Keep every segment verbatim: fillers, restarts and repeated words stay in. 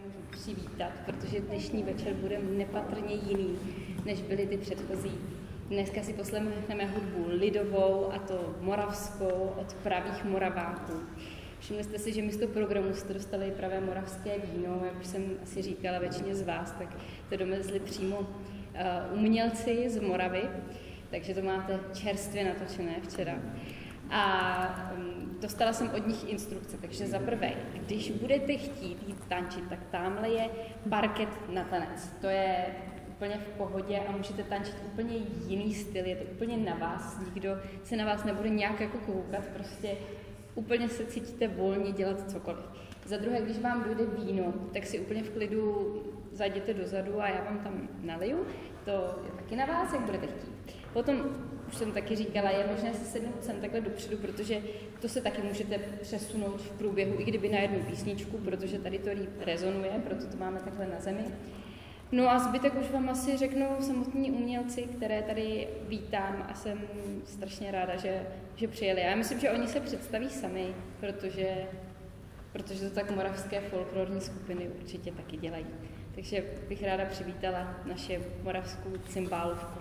přivítat, protože dnešní večer bude nepatrně jiný, než byly ty předchozí. Dneska si poslechneme hudbu lidovou, a to moravskou, od pravých Moraváků. Všimli jste si, že místo programu jste dostali pravé moravské víno, jak už jsem asi říkala většině z vás, tak to dovezli přímo uh, umělci z Moravy, takže to máte čerstvě natočené včera. A um, dostala jsem od nich instrukce, takže za prvé, když budete chtít jít tančit, tak tamhle je parket na tanec. To je úplně v pohodě a můžete tančit úplně jiný styl, je to úplně na vás, nikdo se na vás nebude nějak jako koukat, prostě úplně se cítíte volně dělat cokoliv. Za druhé, když vám dojde víno, tak si úplně v klidu zajděte dozadu a já vám tam naliju, to je taky na vás, jak budete chtít. Potom, už jsem taky říkala, je možné si sednout sem takhle dopředu, protože to se taky můžete přesunout v průběhu, i kdyby na jednu písničku, protože tady to líp rezonuje, proto to máme takhle na zemi. No a zbytek už vám asi řeknou samotní umělci, které tady vítám a jsem strašně ráda, že, že přijeli. Já myslím, že oni se představí sami, protože, protože to tak moravské folklorní skupiny určitě taky dělají. Takže bych ráda přivítala naše moravskou cymbálovku.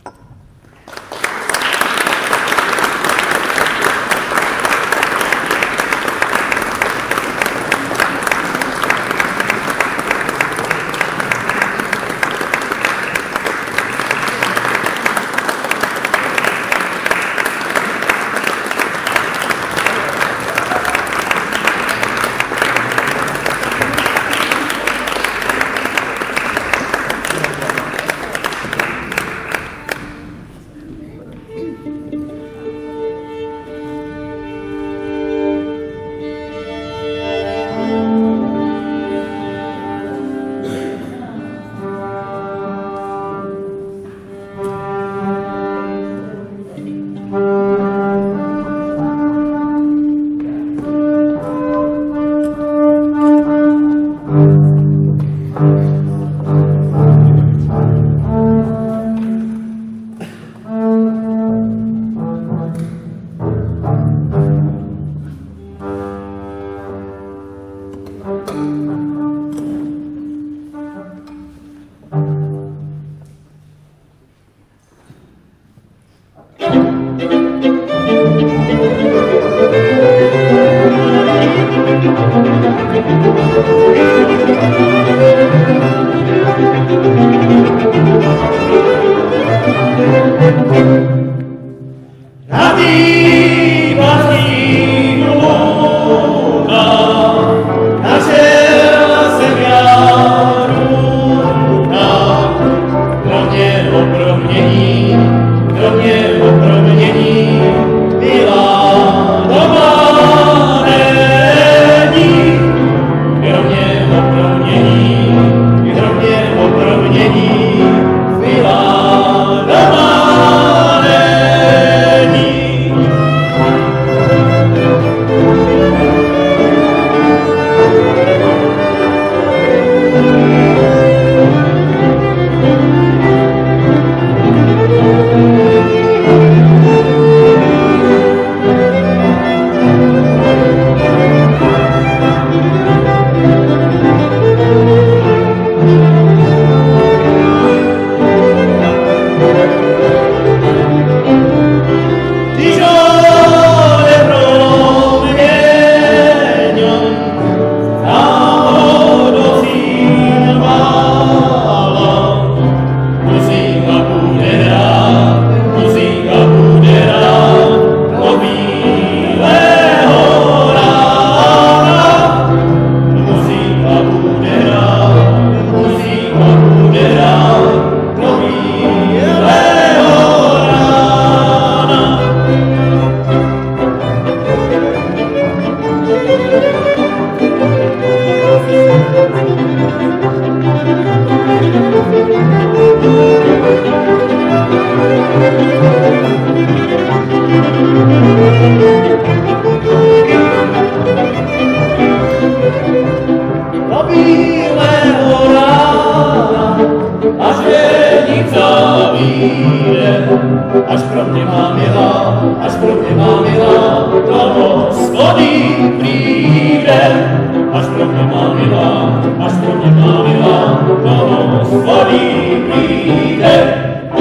až pro mě má milá, až pro mě má milá, do hospody přijde, až pro mě má milá, až pro mě nemá milá, koho slaví přijde.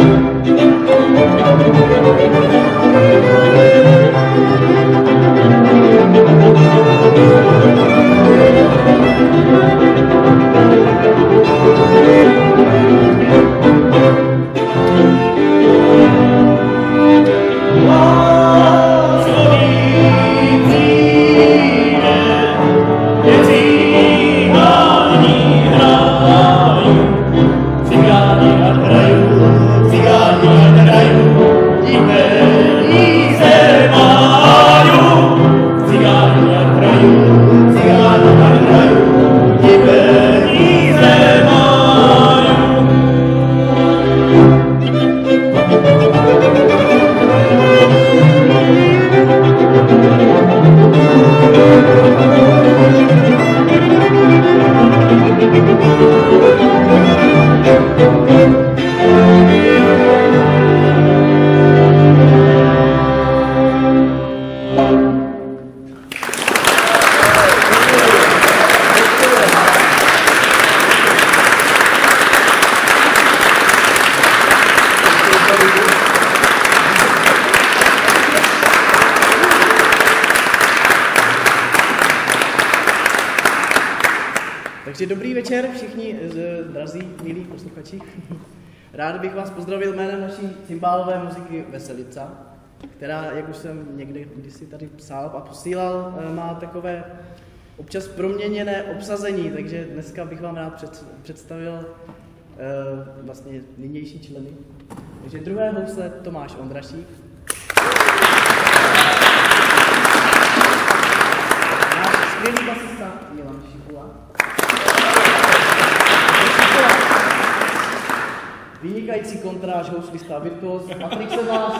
Takže dobrý večer všichni drazí, milí posluchači. Rád bych vás pozdravil jménem naší cymbálové muziky Veselica, která, jak už jsem někde kdysi tady psal a posílal, má takové občas proměněné obsazení, takže dneska bych vám rád před, představil uh, vlastně nynější členy. Takže druhé housle Tomáš Ondrašík. Náš skvělý basista Milan Šikula. Vynikající kontráž, houslista virtuóz Patrik Sedlář.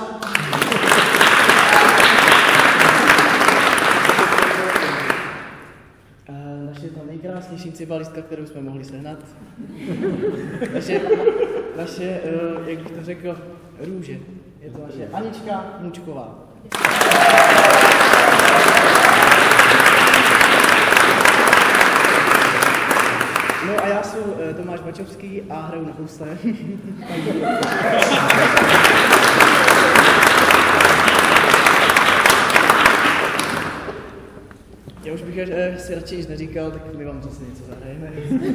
Naše ta nejkrásnější cybalistka, kterou jsme mohli sehnat. Naše, naše, jak bych to řekl, růže. Je to naše Anička Mučková. No a já jsem Tomáš Bačovský a hraju na housle. Já už bych si radši nic neříkal, tak my vám zase něco zahrajeme.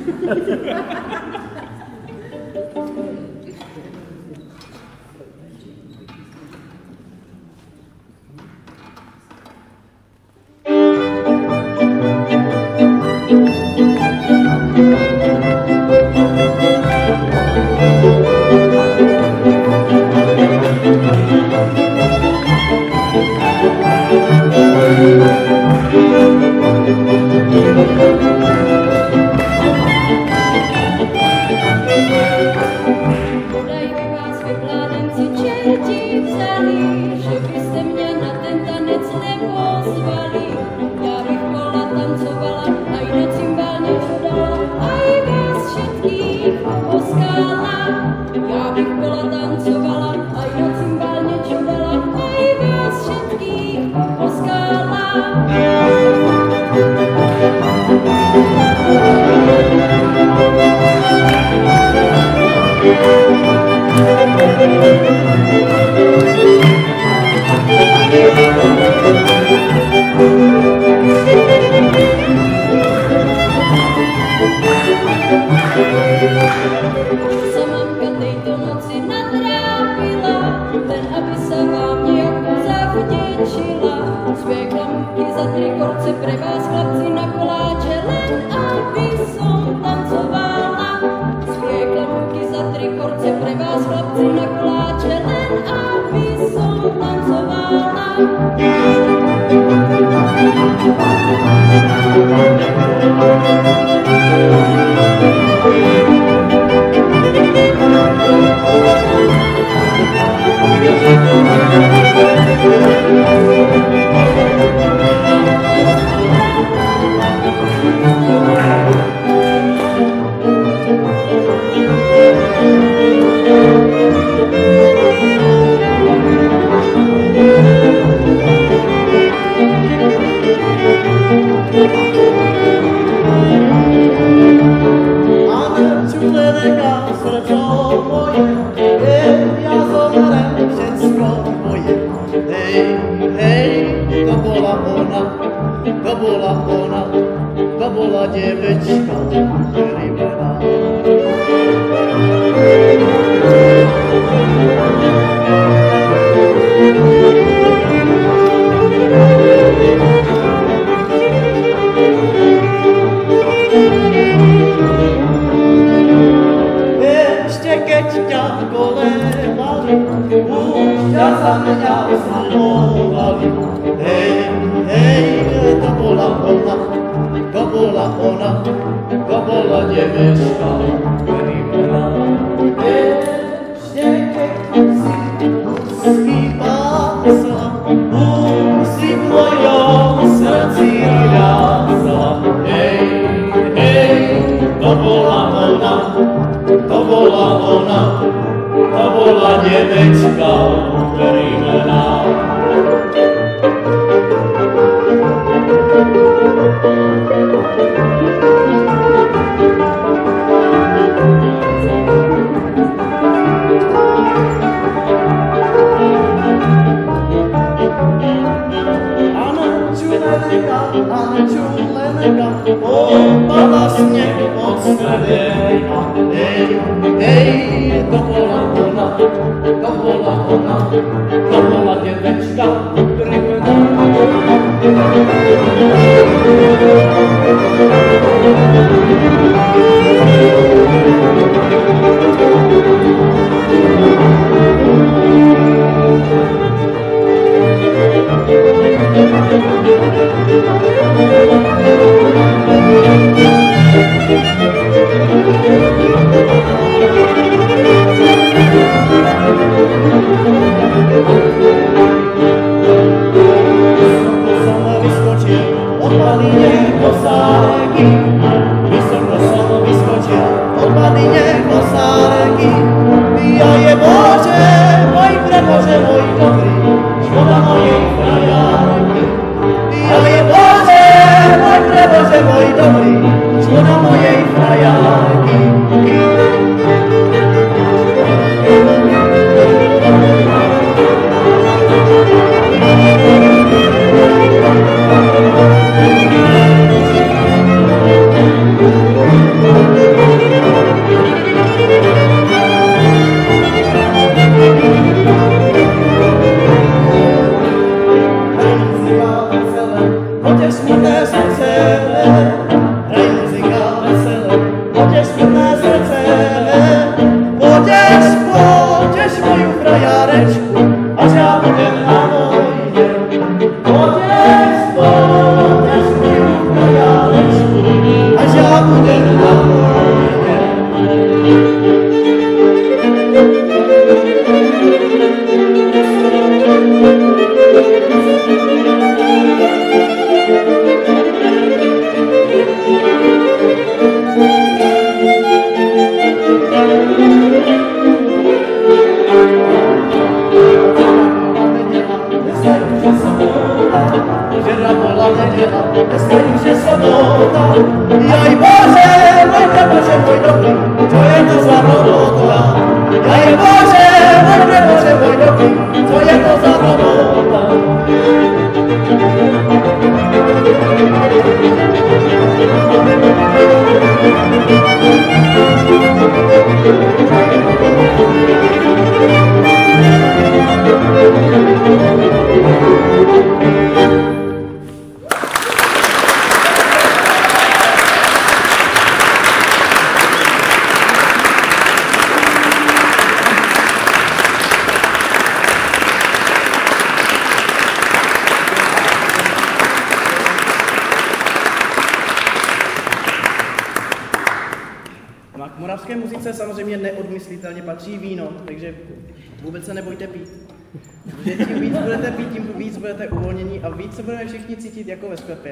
Pre vás chlapci na koláče, len aby som tancovala. Sviekla ruky za tri korce, pre vás chlapci na koláče, len ona, to bola ona, to bola dievečka červená. Ešte keď ťa kolebali, už ťa za mňa oslavovali. Hej, hej, to bola ona, to bola ona, to bola dievečka červená. Ešte keď si uspívala, už si v mojom srdci rásla. Hej, hej, to bola ona, to bola ona, to bola dievečka červená. Ale čulenka, opala sneh od stredenka. Hej, hej, to bola ona, to bola ona, to bola dievečka červená. Vysoko som vyskočil, odpadli nebo sáreky. Ja je Bože, môj prebože, môj dobrý, škoda mojej frajárky. Ja je Bože, môj prebože, môj dobrý, škoda mojej frajárky. Moravské muzice samozřejmě neodmyslitelně patří víno, takže vůbec se nebojte pít. Že tím víc budete pít, tím víc budete uvolnění a víc se budeme všichni cítit jako ve sklepě.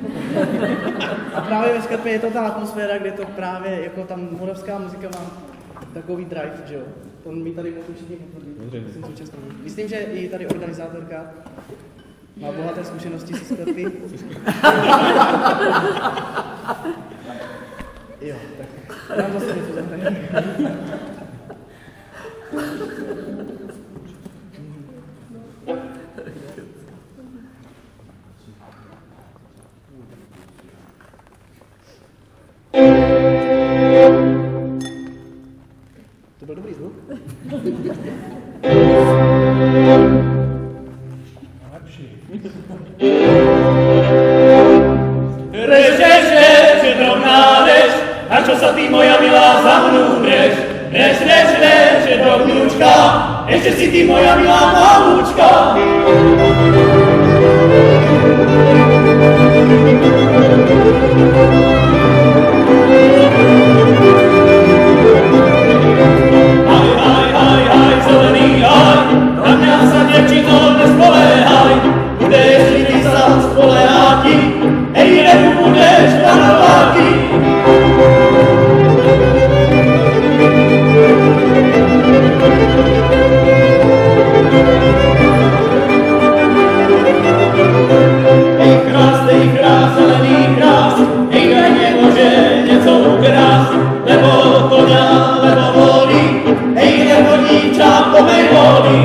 A právě ve sklepě je to ta atmosféra, kde to právě jako tam moravská muzika má takový drive, že jo. To mi tady můžu všichni potvrdit. Myslím, že i tady organizátorka má bohaté zkušenosti se sklepy. Jo, tak nám zase něco zahraje. čo sa ty moja milá za mnou hreš, hreš, hreš, hreš, do vnúčka, ešte si ty moja milá malúčka. Aj, aj, aj, aj, zelený aj, na mňa sa devčino nespoléhaj, budeš ty sa spoléháti, ej, nebu budeš panováti. Ej, krás, ej, krás, zelený krás, ej, daj nemôže něco ukrást, lebo koňa, lebo volí, ej, lebo dívča po mej volí.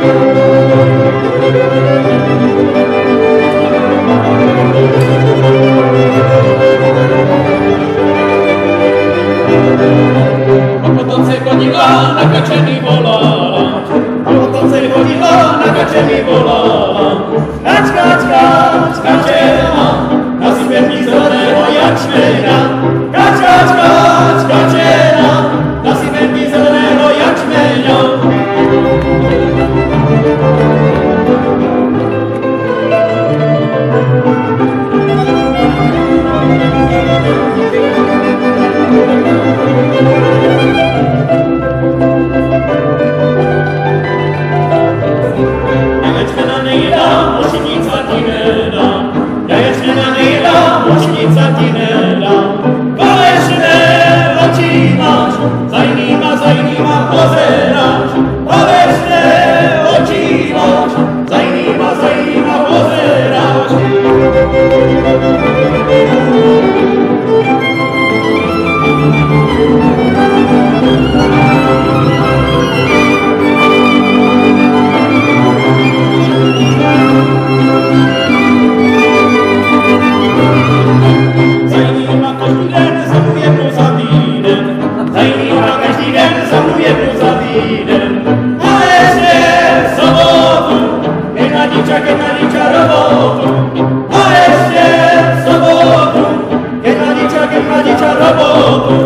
A potom se chodila, na kače mi volala, a potom se chodila, na kače mi volala. Kač, kač, kač, kačena, na sypení zeleného jačmena. Kač, kač, kač, kačena, na sypení zeleného jačmena. Jaječmena nejedám, mošenica ti nedám. Jaječmena nejedám, mošenica ti nedám. Falešné oči máš, za jinýma, za jinýma pozeráš. Falešné oči máš, za jinýma, za jinýma pozeráš. Za jinýma každý den za mnou jednou za týden, za jinýma každý den za mnou jednou za týden. Ale ještě v sobotu, jedna dívča, jedna dívča robotu. Ale ještě v sobotu, jedna dívča, jedna dívča robotu.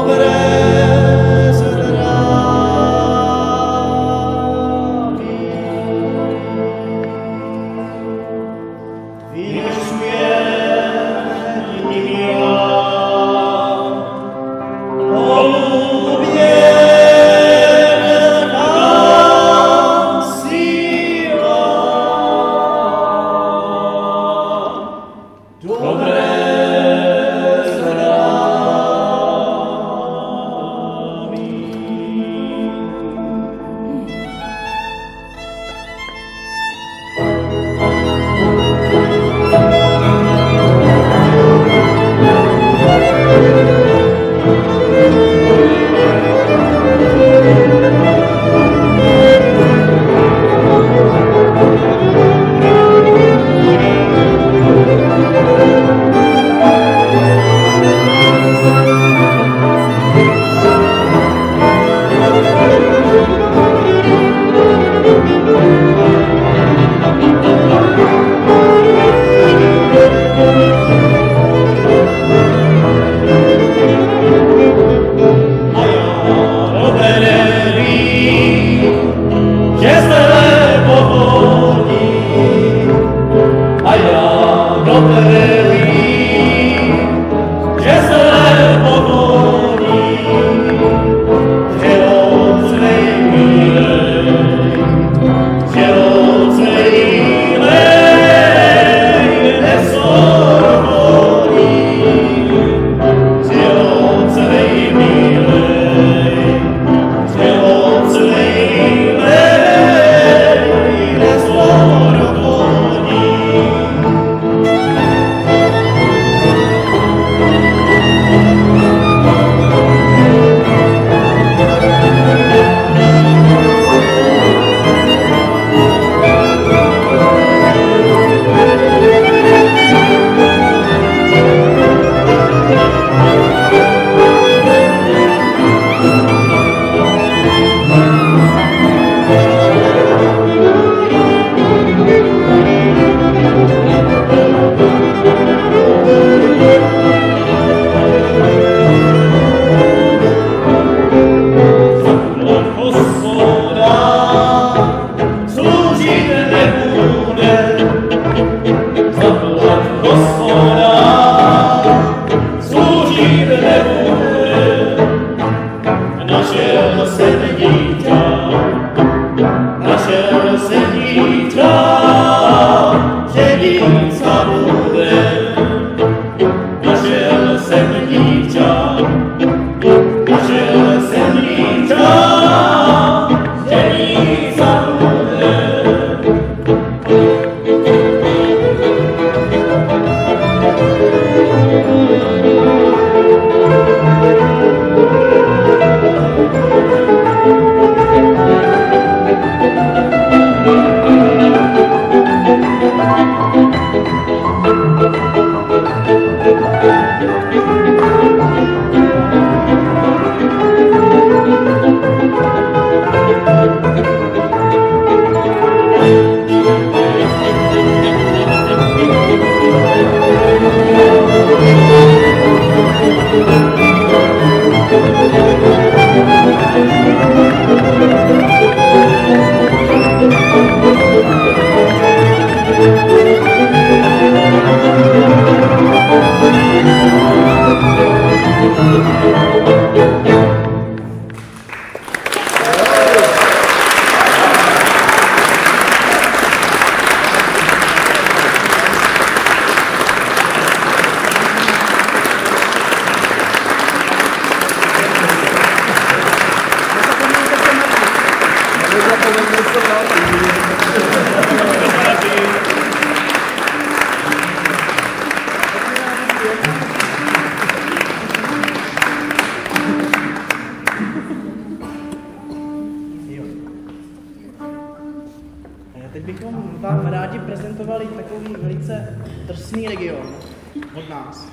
Teď bychom vám rádi prezentovali takový velice drsný region od nás.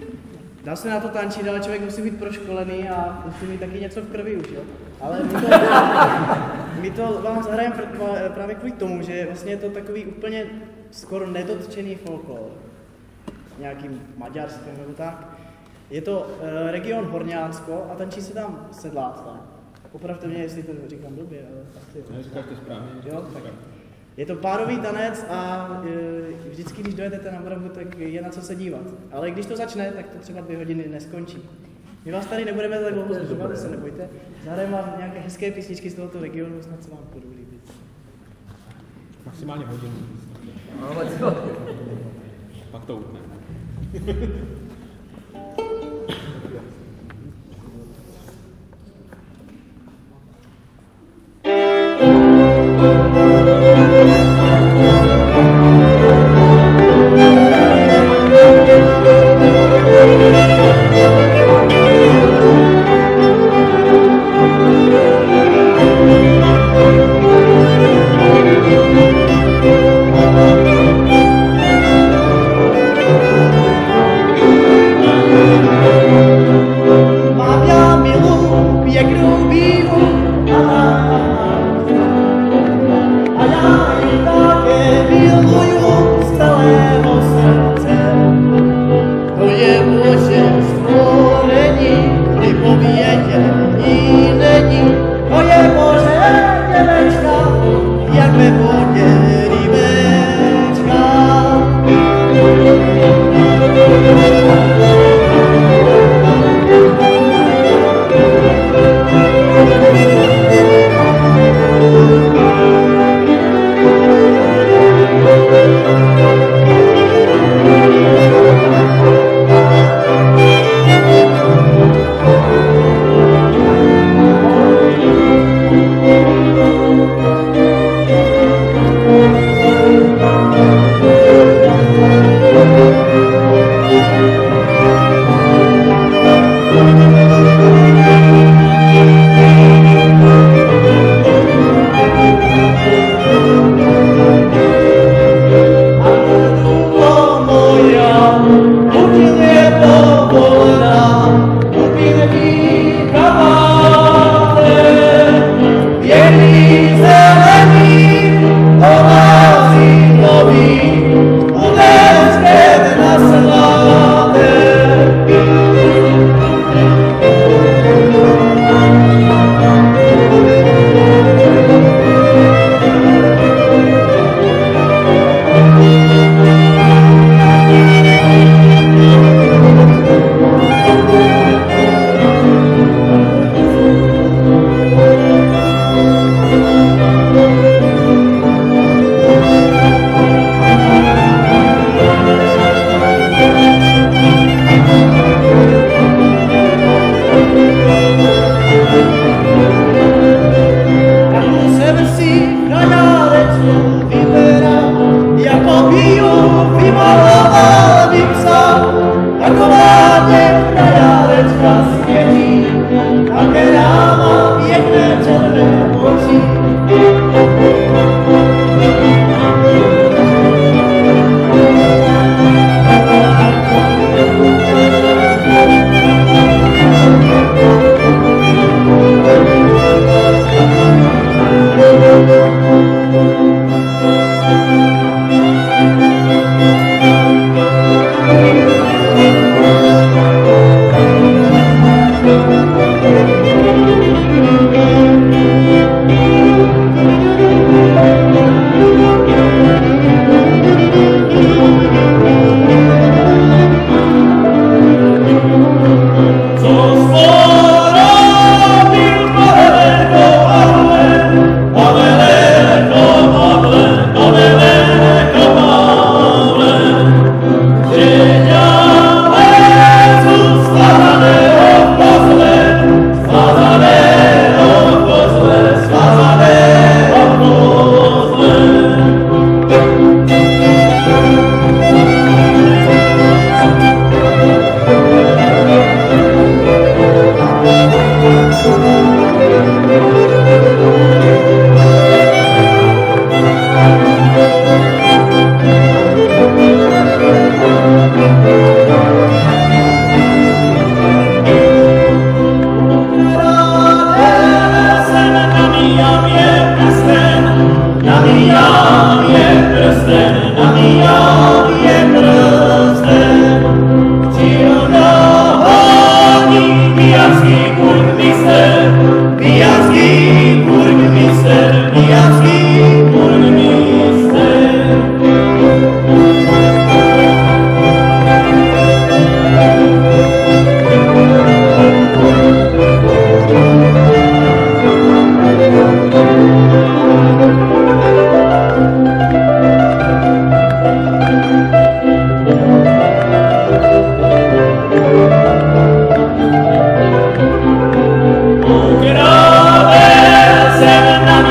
Dá se na to tančit, ale člověk musí být proškolený a musí mít taky něco v krvi už, jo? Ale my to, my to vám zahrajeme právě kvůli tomu, že vlastně je to takový úplně skoro nedotčený folklor. Nějakým maďarským nebo tak. Je to uh, region Horňánsko a tančí se tam sedláctva. Opravdu mě, jestli to říkám blbě, ale asi... Ne, říkáš to správně. Jo, tak. Je to párový tanec a uh, vždycky, když dojedete na Moravu, tak je na co se dívat. Ale když to začne, tak to třeba dvě hodiny neskončí. My vás tady nebudeme tak dlouho zdržovat, se nebojte. Zahrajeme vám nějaké hezké písničky z tohoto regionu, snad se vám budou líbit. Maximálně hodinu. Ale co? Pak to utne.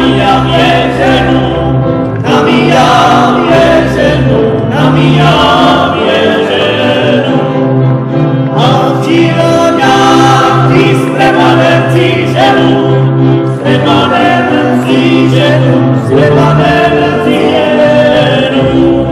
Míjam ježenu, na míjam ježenu, na míjam ježenu. A přírodňák ty s trebanem cíženu, s trebanem cíženu, s trebanem cíženu.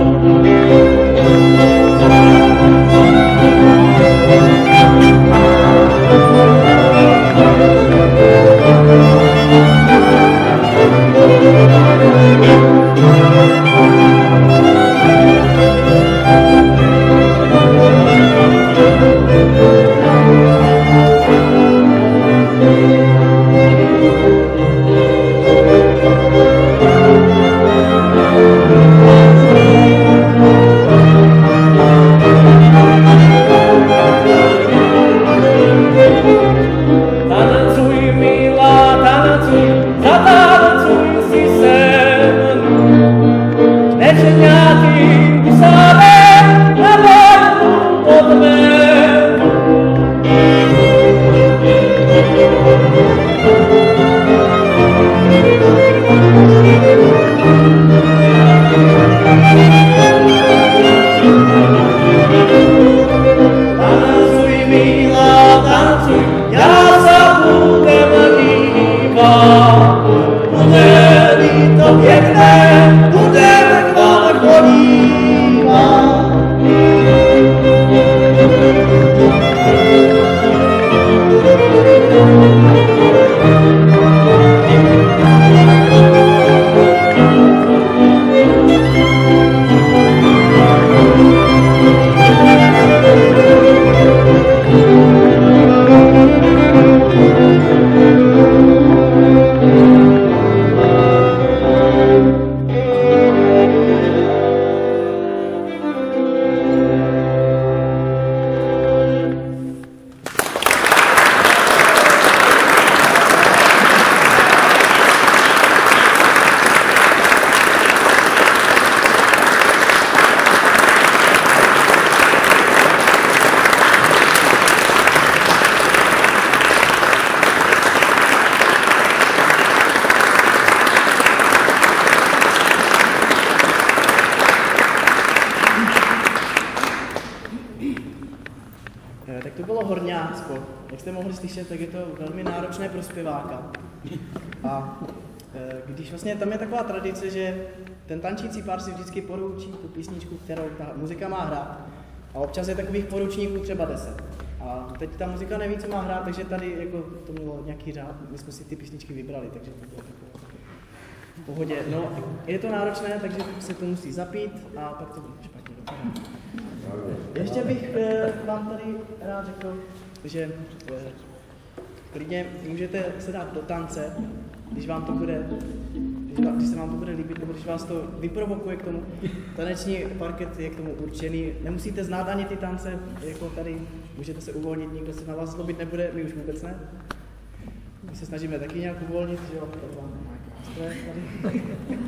Tak to bylo Horňácko. Jak jste mohli slyšet, tak je to velmi náročné pro zpěváka. A když vlastně tam je taková tradice, že ten tančící pár si vždycky poručí tu písničku, kterou ta muzika má hrát. A občas je takových poručníků třeba deset. A teď ta muzika neví, co má hrát, takže tady jako to mělo nějaký řád. My jsme si ty písničky vybrali, takže to bylo takové v pohodě. No, je to náročné, takže se to musí zapít a pak to bude špatně dopadá. Ještě bych eh, vám tady rád řekl, že eh, klidně můžete se dát do tance, když vám to bude, když, když se vám to bude líbit, nebo když vás to vyprovokuje k tomu. Taneční parket je k tomu určený. Nemusíte znát ani ty tance, jako tady můžete se uvolnit, nikdo se na vás zlobit nebude, my už vůbec ne. My se snažíme taky nějak uvolnit, že jo, tady vám nástroje tady.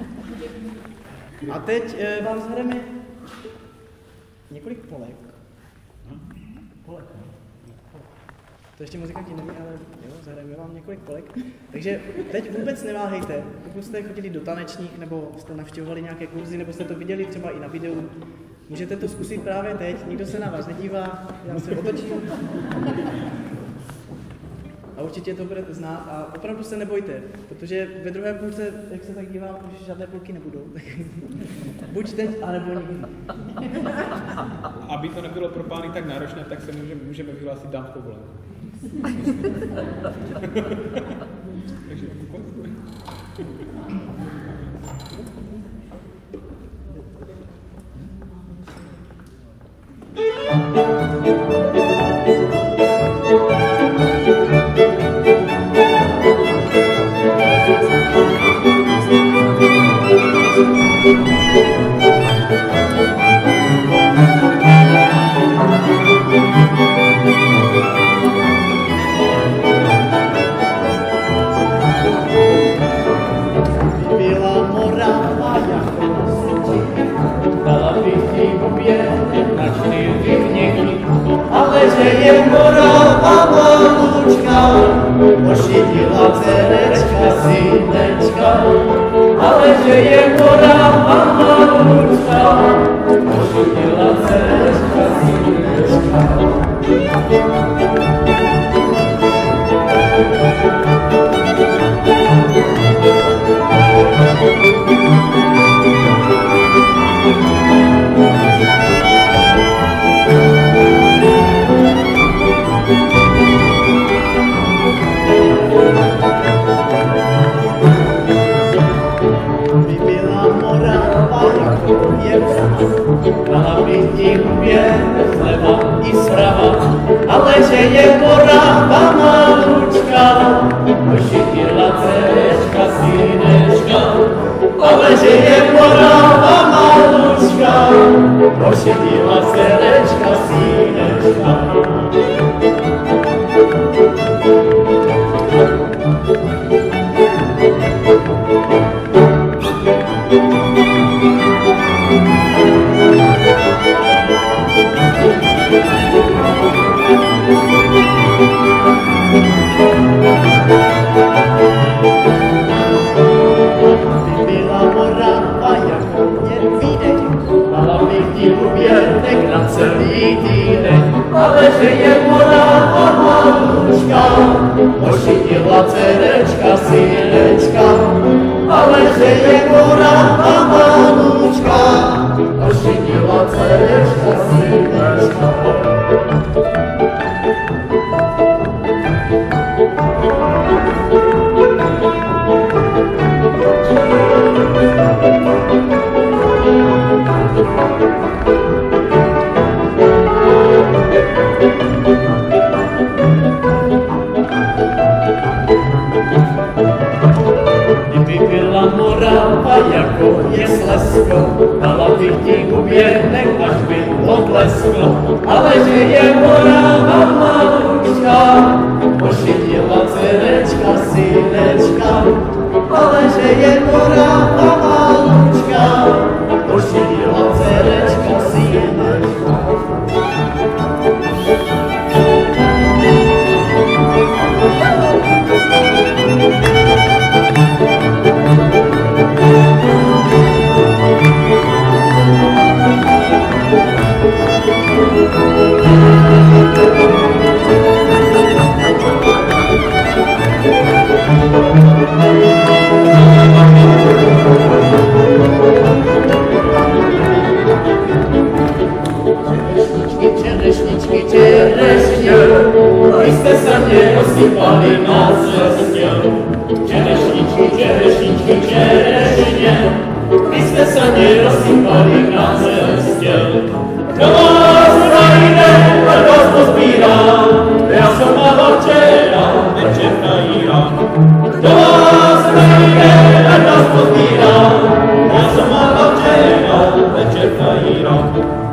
A teď eh, vám zhrajeme několik polek. Polek, ne? To ještě muzika ti neví, ale jo, zahrajeme vám několik polek. Takže teď vůbec neváhejte, pokud jste chodili do tanečních, nebo jste navštěvovali nějaké kurzy, nebo jste to viděli třeba i na videu, můžete to zkusit právě teď, nikdo se na vás nedívá, já se otočím. A určitě to budete znát a opravdu se nebojte, protože ve druhé půlce, jak se tak dívám, už žádné půlky nebudou. Buď teď, anebo nikdy. Aby to nebylo pro pány tak náročné, tak se můžeme, můžeme vyhlásit dámskou volenku. Takže Byla Morava jako dala bych jí oběd na čtyři měchy, ale že je Morava má malúčka, ošidila dcerečka, synečka, ale že je morava malúčka, ošidila dcerečka, synečka. Dala bych ti hubě zleva i zprava, ale že je morava malúčka, ošidila dcerečka, synečka, ale že je morava malúčka, ošidila dcerečka, synečka. Na celý týden, ale že je morava malúčka, ošidila dcerečka, synečka, ale že je morava malúčka, ošidila dcerečka, synečka. Kdyby byla morava jako je Slezsko, dala bych ti huběnek, až by odlesklo, ale že je morava malúčka, ošidila dcerečka, synečka, ale že je morava malúčka, ošidila dcerečka, synečka. Čerešničky, čerešně, vy jste se mě rozsypali na cestě. Čerešničky, čerešničky, čerešně, vy jste se mě rozsypali na cestě. Kdo vás najde, tak vás pozbírá, já jsem mala včera, večer najírám. Kdo vás najde, tak vás pozbírá, já jsem mala včera, večer najírám.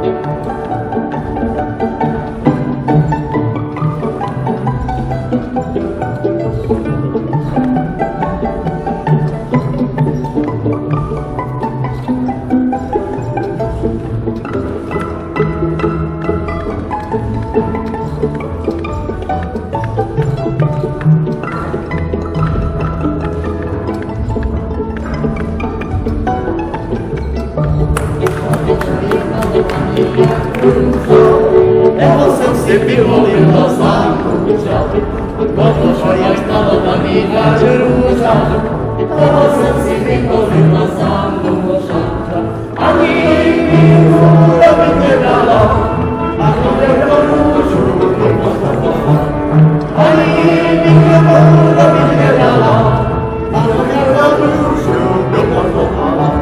Evo jsem si vyvolila známku čas, protože jak stalo tam míkáč růža. Evo jsem si vyvolila známku čas, ani mi hůra by nedala, a chudého růžu by poslala. Ani mi hůra by nedala, a chudého růžu by poslala.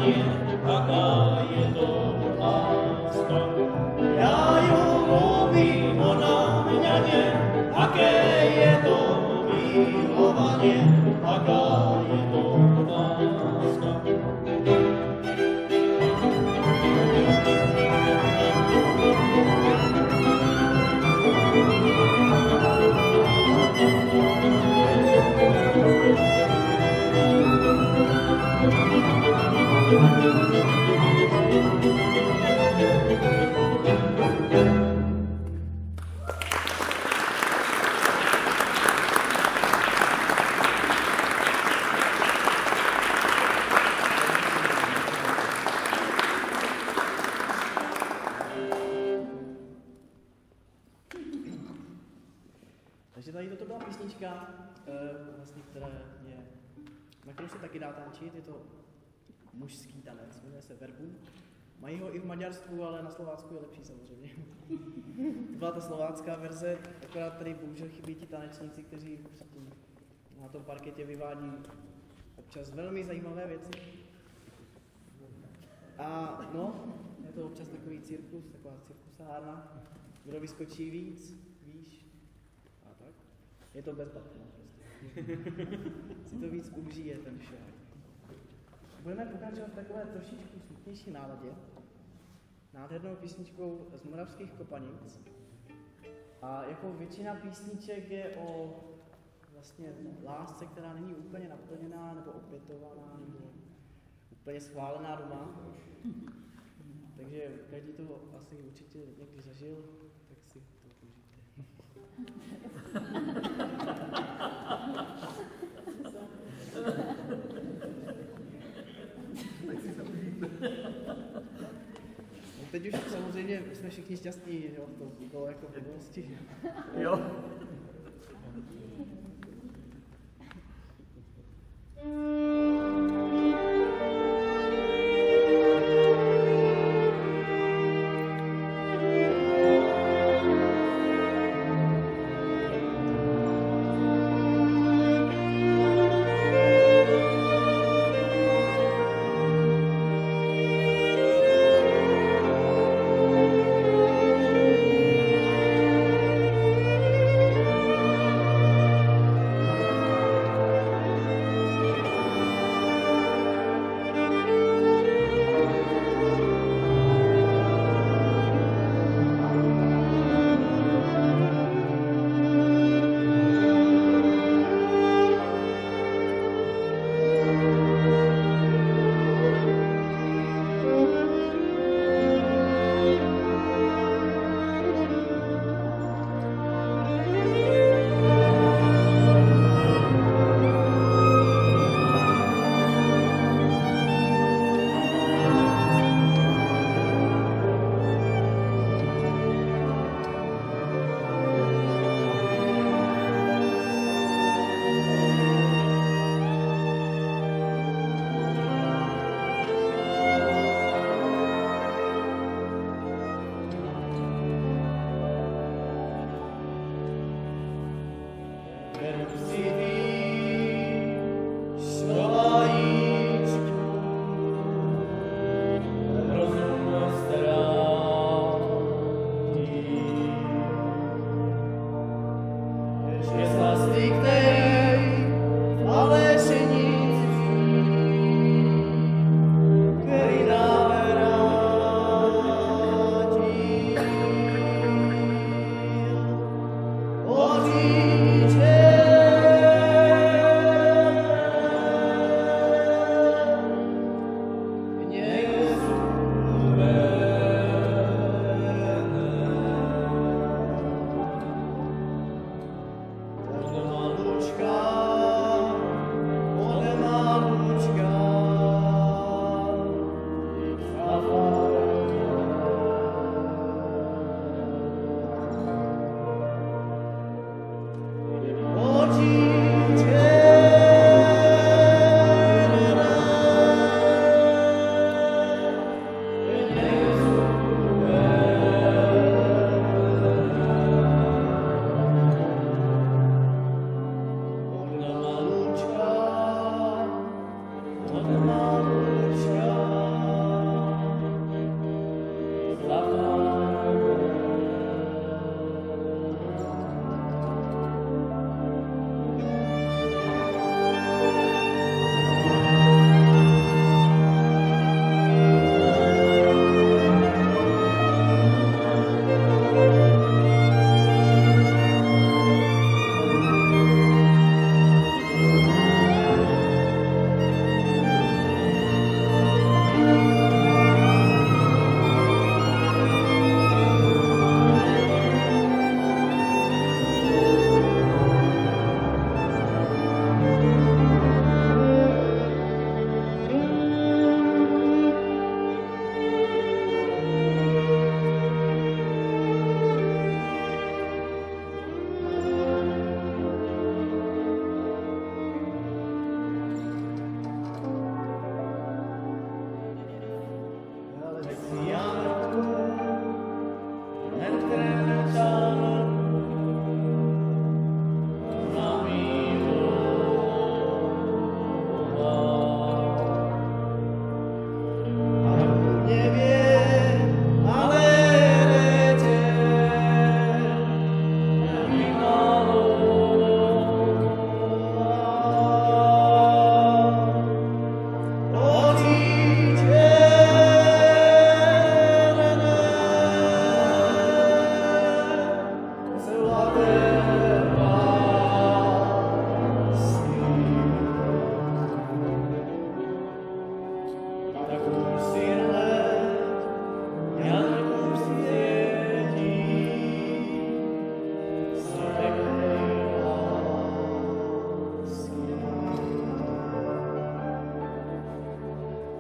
milovanie, aká je to láska. Ja ju ľúbim, ona mňa nie, aké je to milovanie, aká je to láska. Takže tady toto byla písnička, eh, vlastně, která je, na kterou se taky dá tančit, je to mužský tanec, jmenuje se verbum. Mají ho i v Maďarsku, ale na Slovácku je lepší samozřejmě. To byla ta slovácká verze, akorát tady bohužel chybí ti tanečníci, kteří předtím na tom parketě vyvádí občas velmi zajímavé věci. A no, je to občas takový cirkus, taková cirkusárna, kdo vyskočí víc, víš, a tak. Je to bezplatné prostě. Si to víc užije ten šák. Budeme pokračovat v takové trošičku smutnější náladě. Nádhernou písničkou z Moravských Kopanic. A jako většina písniček je o vlastně lásce, která není úplně naplněná, nebo opětovaná, nebo úplně schválená doma. Takže každý to asi určitě někdy zažil, tak si to užijte. No teď už samozřejmě jsme všichni šťastní, jo, to bylo jako v minulosti. Jo.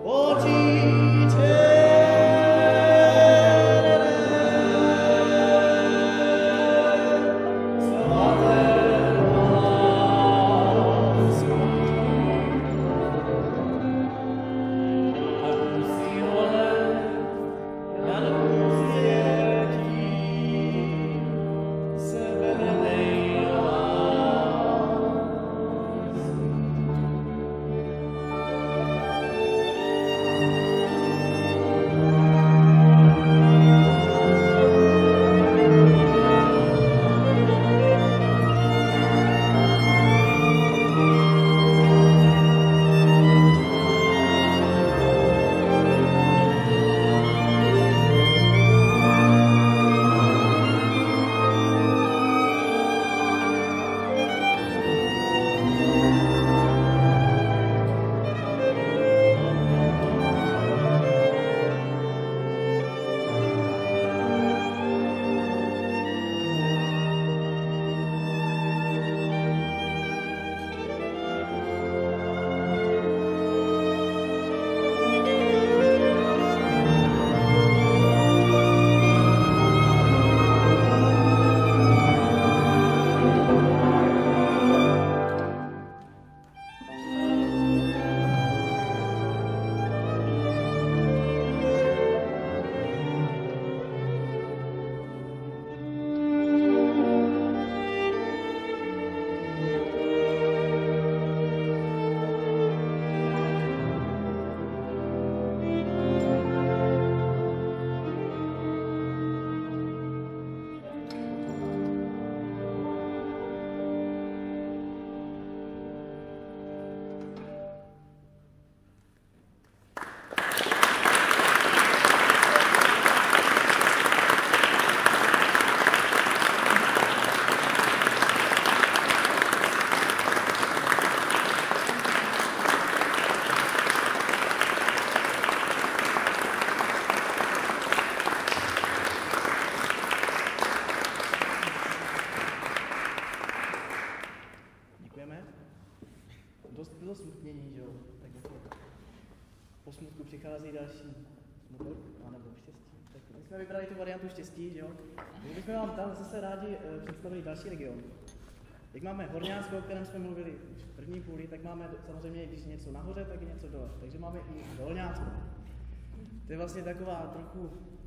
po smutku přichází další smutek, anebo štěstí. Tak my jsme vybrali tu variantu štěstí, že jo? My bychom vám tam zase rádi uh, představili další region. Jak máme Horňánsko, o kterém jsme mluvili v první půli, tak máme samozřejmě, když něco nahoře, tak i něco dole. Takže máme i Dolňánsko. To je vlastně taková trochu...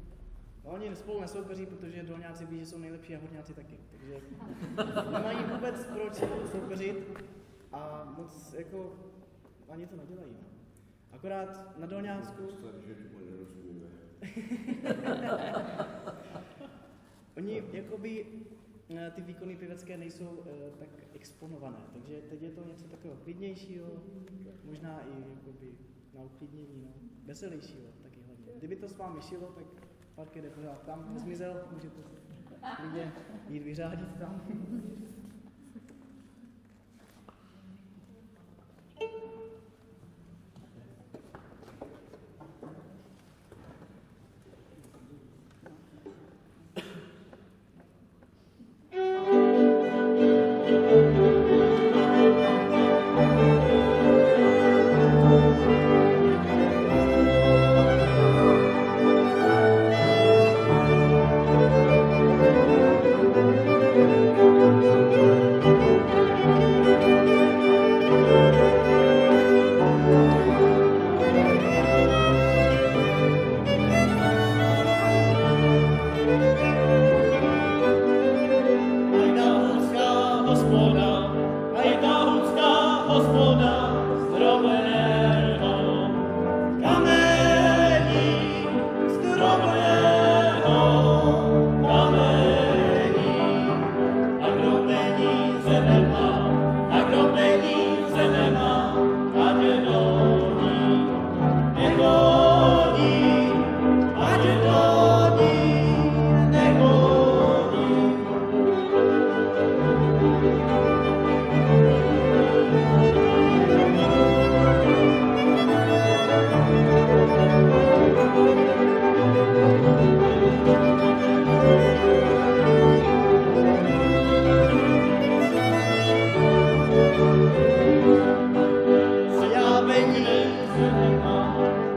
No, oni spolu nesoupeří, protože Dolňáci ví, že jsou nejlepší a Horňáci taky. Takže nemají vůbec proč soupeřit a moc jako ani to nedělají. No. Akorát na Dolňánsku... Oni jakoby ty výkony pěvecké nejsou uh, tak exponované, takže teď je to něco takového klidnějšího, možná i jakoby na uklidnění, no, veselějšího taky hlavně. Kdyby to s vámi šilo, tak parket jde pořád tam, nezmizel, můžete klidně jít vyřádit tam. A já peníze nemám.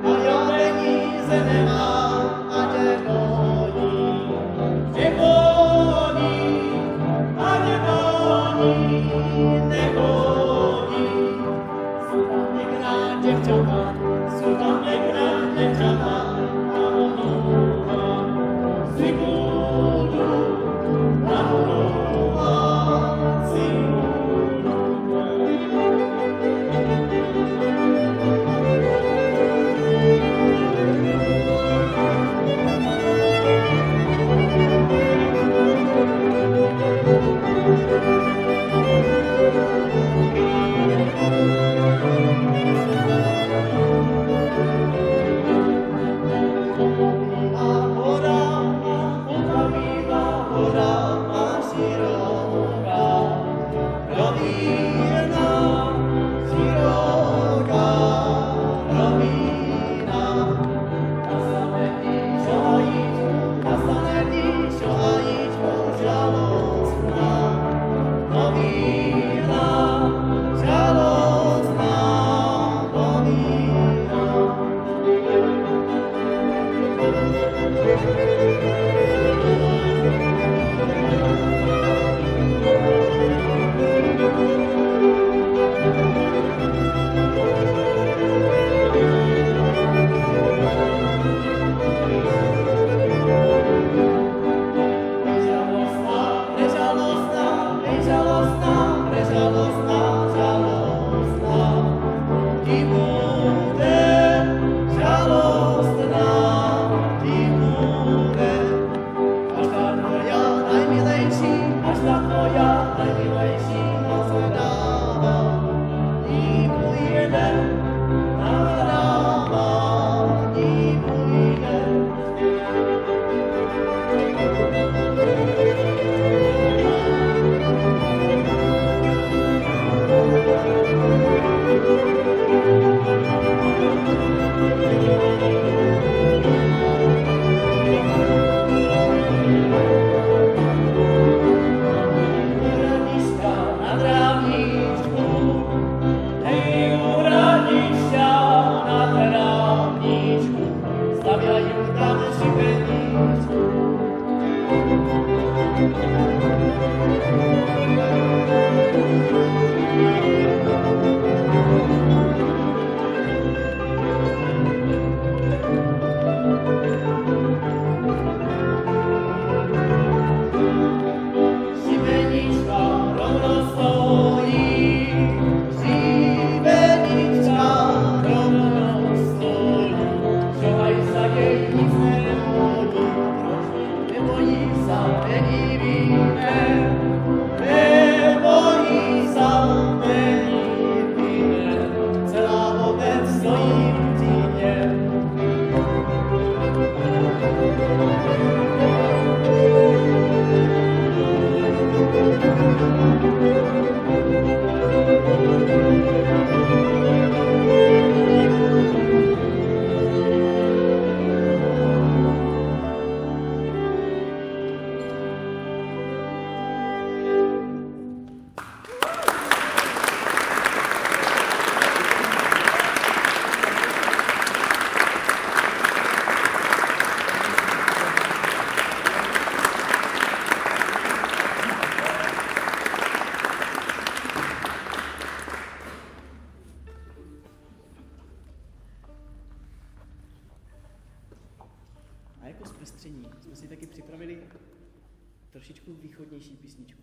trošičku východnější písničku.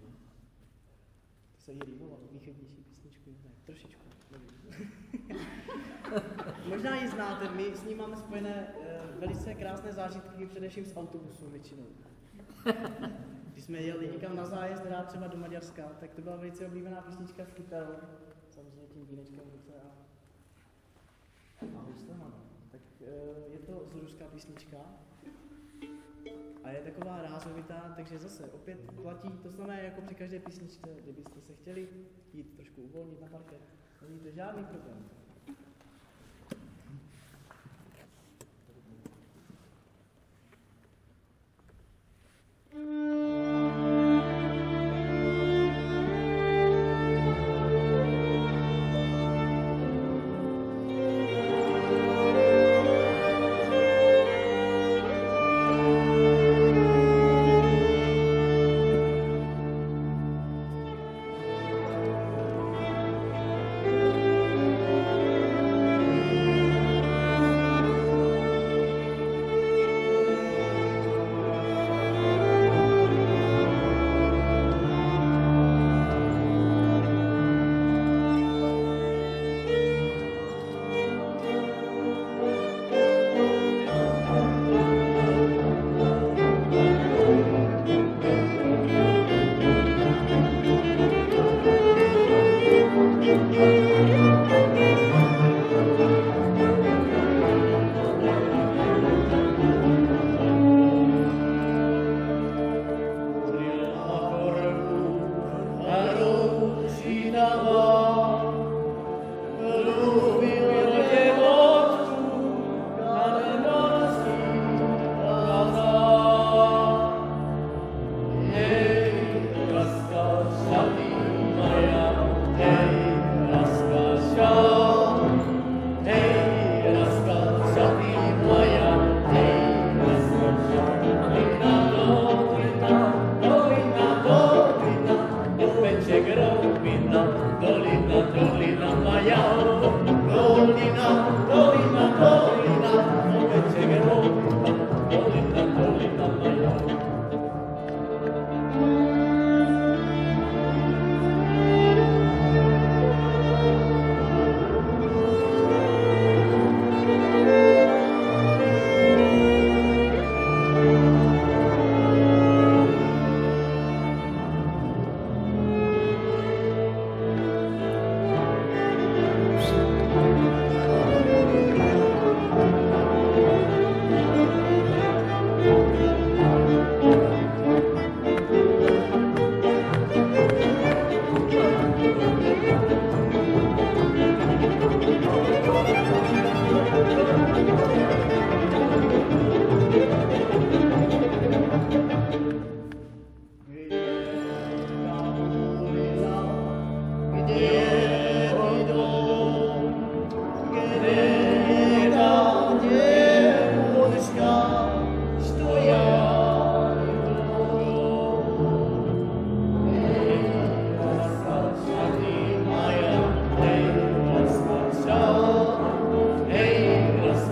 To se jí líbilo, východnější písničku, ne, trošičku, nevím. Možná ji znáte, my s ní máme spojené uh, velice krásné zážitky, především z autobusu většinou. Když jsme jeli někam na zájezd, hrát třeba do Maďarska, tak to byla velice oblíbená písnička v kytaru, samozřejmě tím vínečkem v ruce a, a huslema. Tak uh, je to zluruská písnička a je taková rázovitá, takže zase opět platí to samé jako při každé písničce, kdybyste se chtěli jít trošku uvolnit na parket, není to žádný problém. Thank you.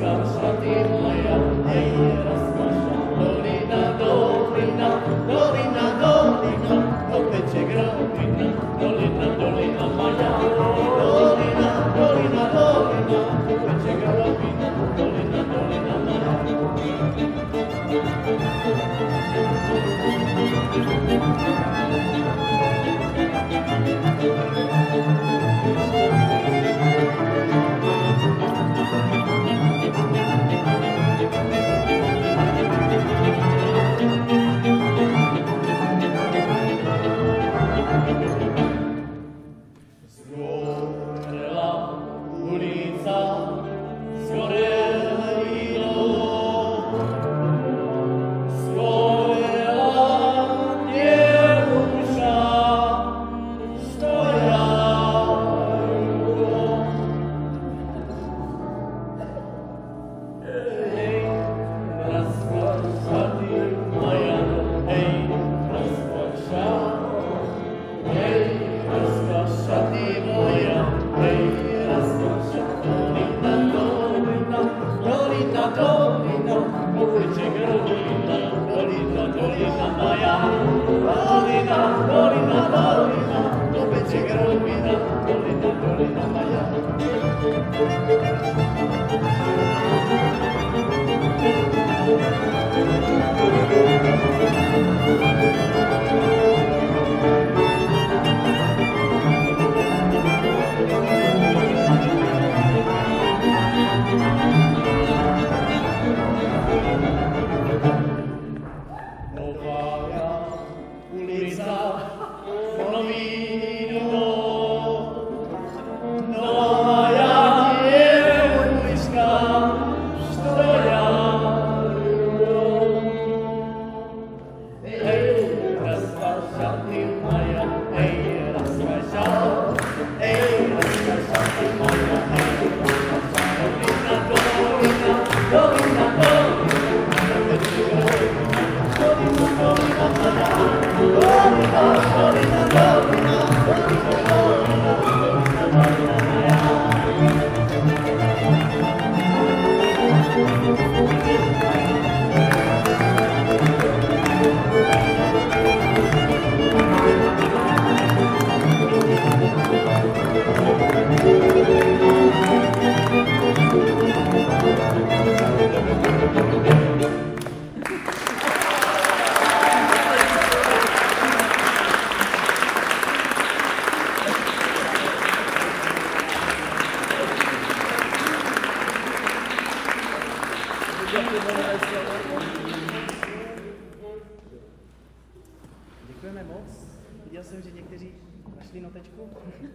Děkujeme moc. Viděl jsem, že někteří našli notečku.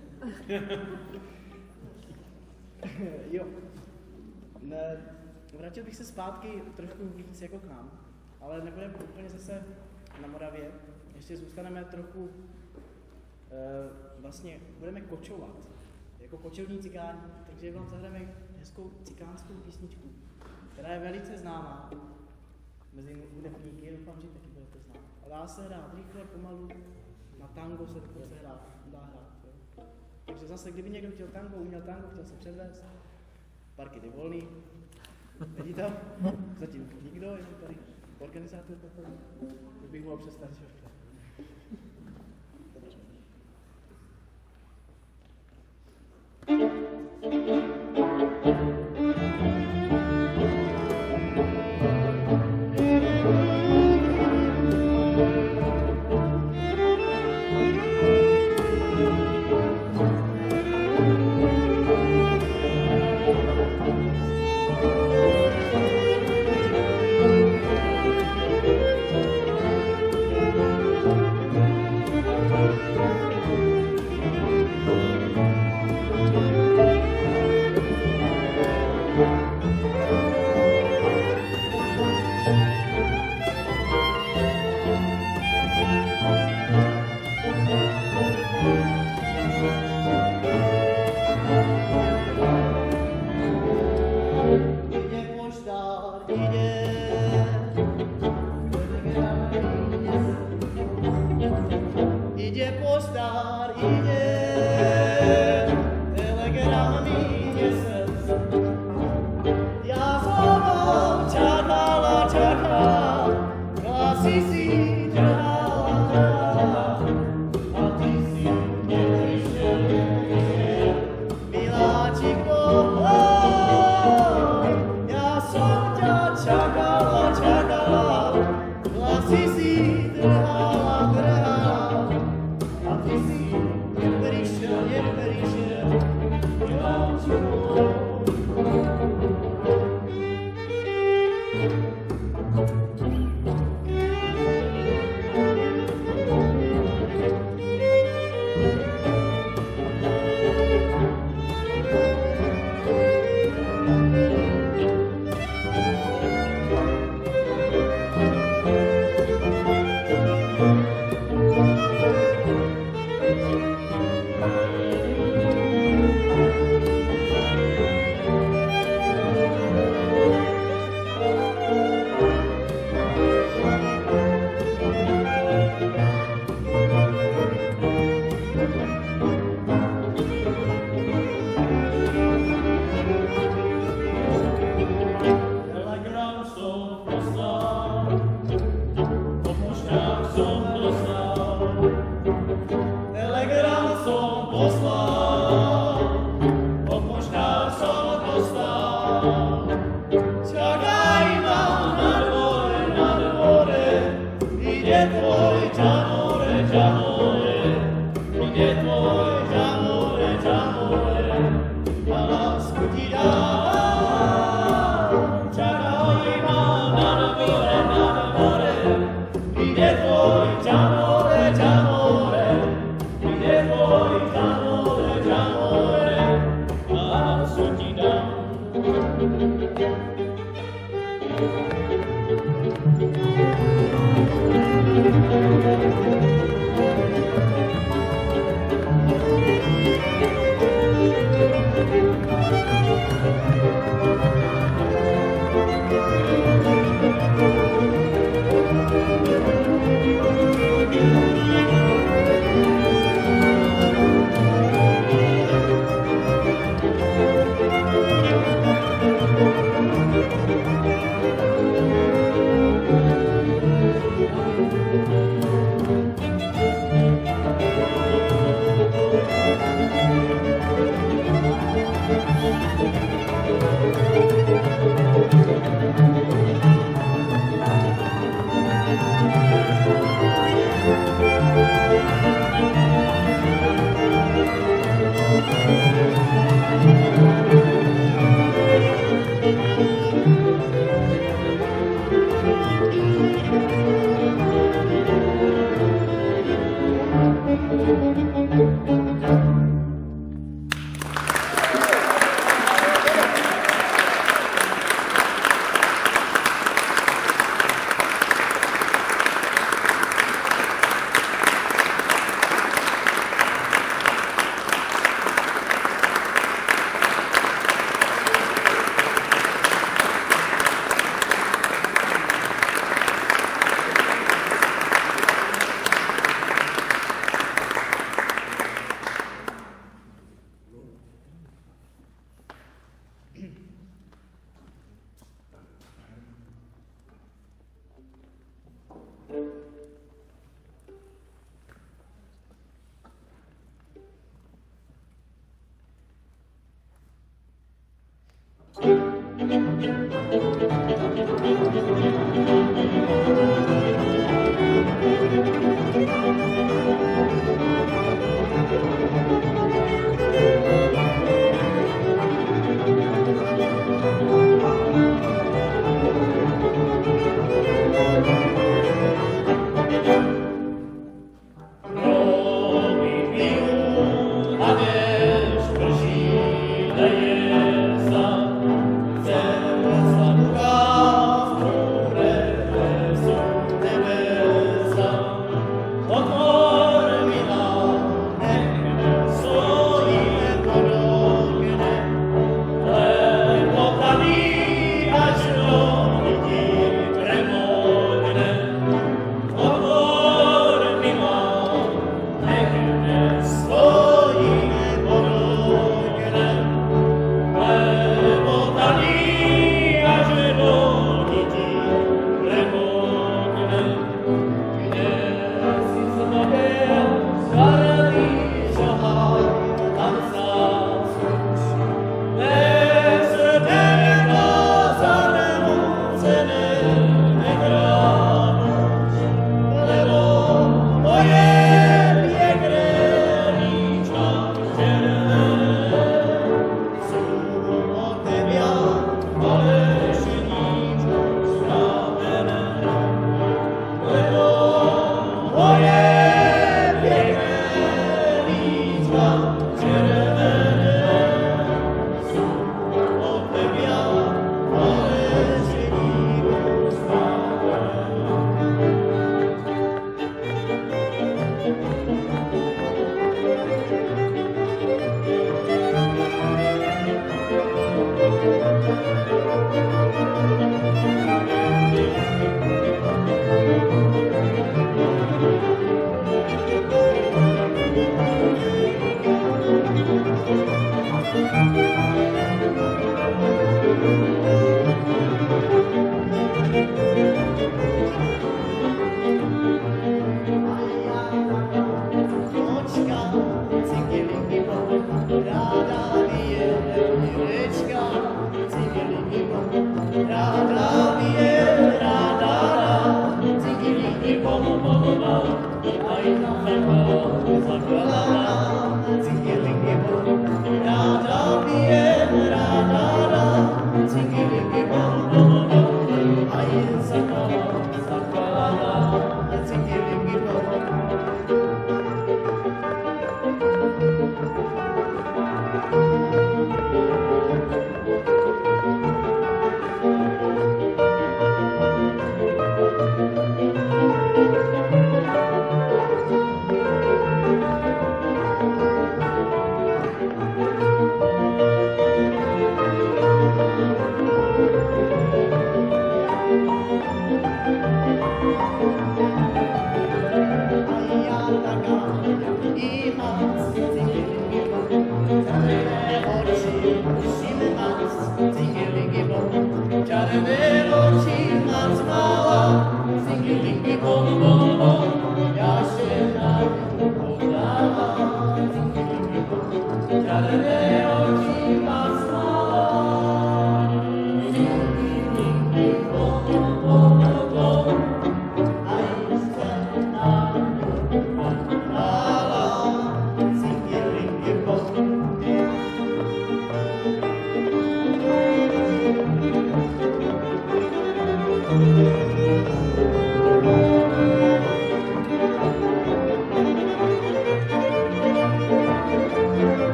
Jo. Ne, vrátil bych se zpátky trošku víc jako k nám, ale nebudeme úplně zase na Moravě. Ještě zůstaneme trochu, e, vlastně budeme kočovat, jako kočovní cikáni, takže vám zahrajeme hezkou cikánskou písničku, která je velice známá mezi hudebníky, doufám, že taky budete znát. A dá se hrát rychle, pomalu, na tango se dokonce hrát, dá hrát. Jo. Takže zase, kdyby někdo chtěl tango, uměl tango, chtěl se předvést, parket je volný. Vidí tam? Zatím nikdo, jenom tady organizátor takový. To bych mohl přestat. Dobře. Thank you.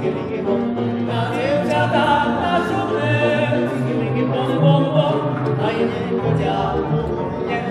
Cichy-lingy bom, na děvčata na šumě, cichy-lingy bom, bom, bom, a jiné chodιά po mě.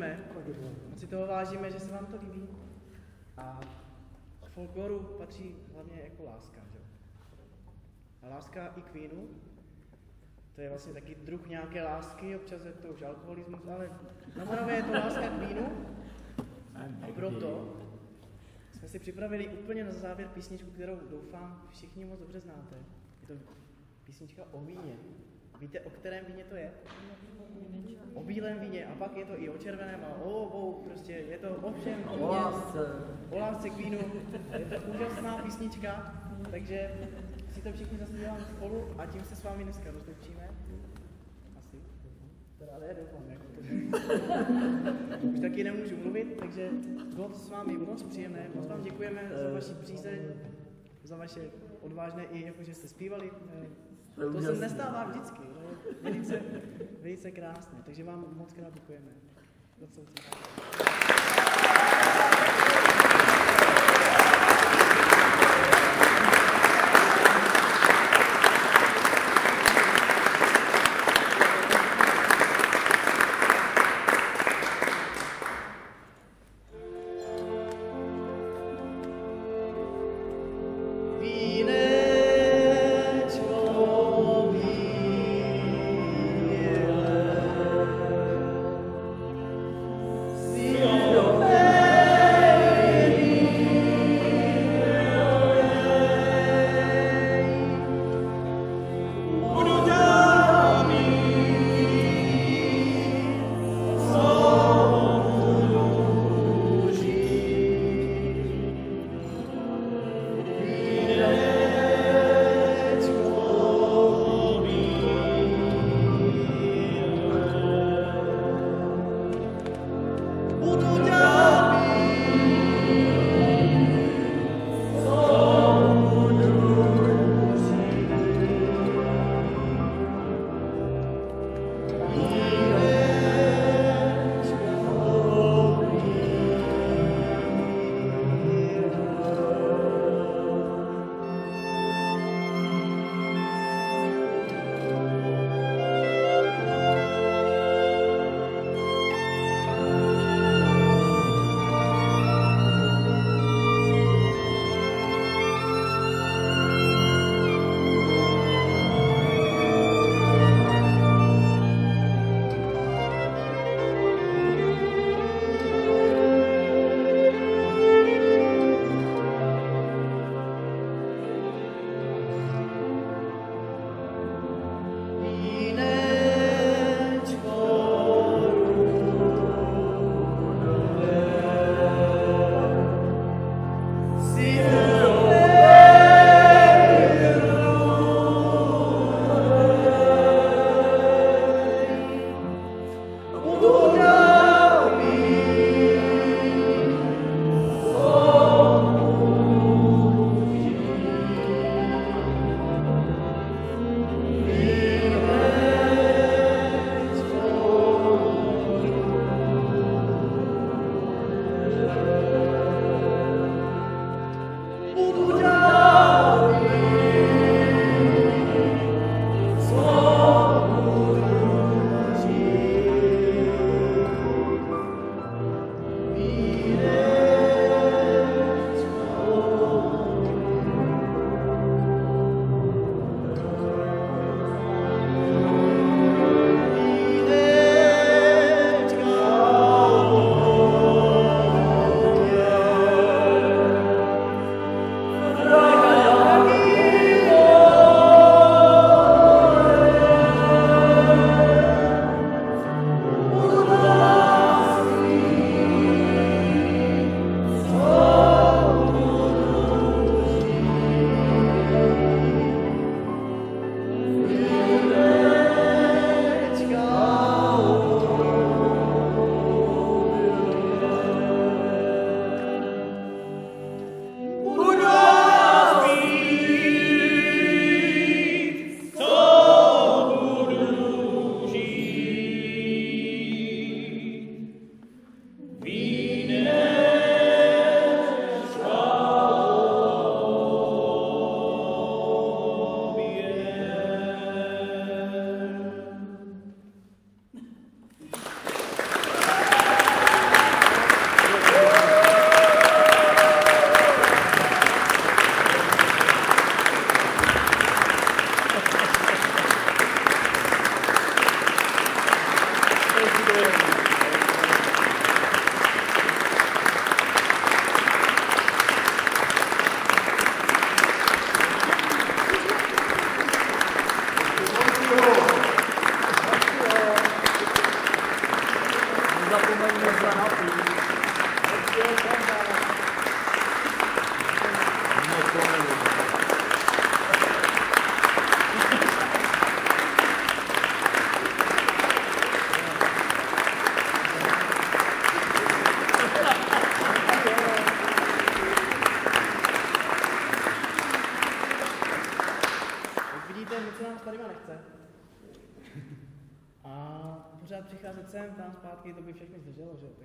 děkujeme. Moc si toho vážíme, že se vám to líbí. A k folkloru patří hlavně jako láska, že? A láska i k vínu, to je vlastně taky druh nějaké lásky, občas je to už alkoholismus, ale na Moravě je to láska k vínu. A proto jsme si připravili úplně na závěr písničku, kterou doufám všichni moc dobře znáte. Je to písnička o víně. Víte, o kterém víně to je? O bílém víně a pak je to i o červeném a o obou, prostě je to o všem. O lásce. O lásce k vínu. Je to úžasná písnička, takže si to všichni zaspíváme spolu a tím se s vámi dneska rozloučíme. Asi. Teda ne, doufám, jako to. Už taky nemůžu mluvit, takže bylo to s vámi moc příjemné. Moc vám děkujeme za vaši přízeň, za vaše odvážné i jako, že jste zpívali. To se nestává vždycky, ale je velice, velice krásné, takže vám moc krát děkujeme.